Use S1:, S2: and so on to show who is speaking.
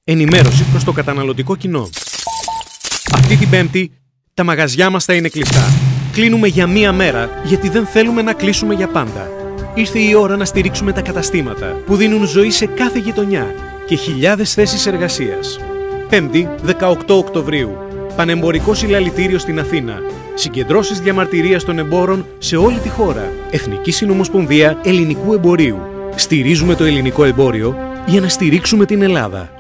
S1: Ενημέρωση προς το καταναλωτικό κοινό. Αυτή την Πέμπτη τα μαγαζιά μας θα είναι κλειστά. Κλείνουμε για μία μέρα γιατί δεν θέλουμε να κλείσουμε για πάντα. Ήρθε η ώρα να στηρίξουμε τα καταστήματα που δίνουν ζωή σε κάθε γειτονιά και χιλιάδες θέσεις εργασίας. Πέμπτη, 18 Οκτωβρίου. Πανεμπορικό συλλαλητήριο στην Αθήνα. Συγκεντρώσεις διαμαρτυρίας των εμπόρων σε όλη τη χώρα. Εθνική Συνομοσπονδία Ελληνικού Εμπορίου. Στηρίζουμε το ελληνικό εμπόριο για να στηρίξουμε την Ελλάδα.